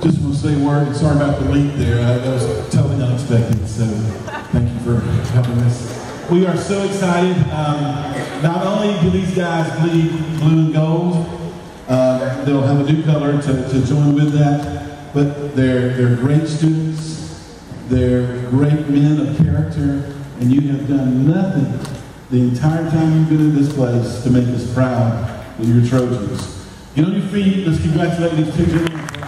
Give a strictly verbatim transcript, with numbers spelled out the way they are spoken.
Just want to say a word, and sorry about the leak there. Uh, that was totally unexpected, so thank you for helping us. We are so excited. Um, not only do these guys bleed blue and gold, uh, they'll have a new color to, to join with that, but they're, they're great students, they're great men of character, and you have done nothing the entire time you've been in this place to make us proud that you're Trojans. Get on your feet, let's congratulate these two gentlemen.